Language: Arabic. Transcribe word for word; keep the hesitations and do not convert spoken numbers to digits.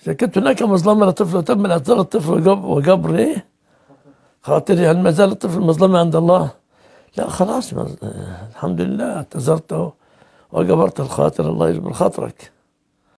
إذا كنت هناك مظلمة لطفل وتم اعتذار الطفل وجبر, وجبر إيه؟ خاطري، هل ما زال الطفل مظلمة عند الله؟ لا خلاص، الحمد لله اعتذرت وجبرت الخاطر، الله يجبر خاطرك.